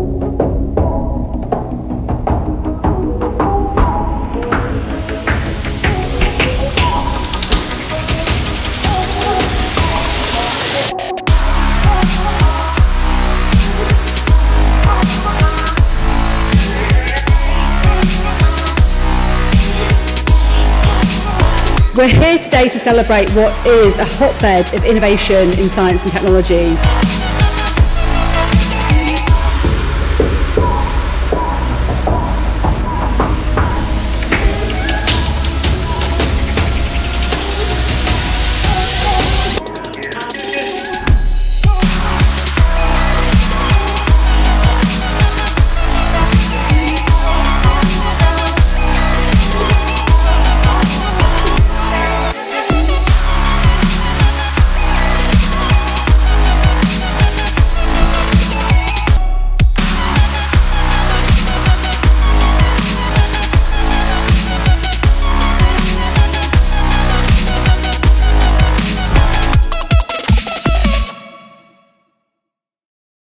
We're here today to celebrate what is a hotbed of innovation in science and technology.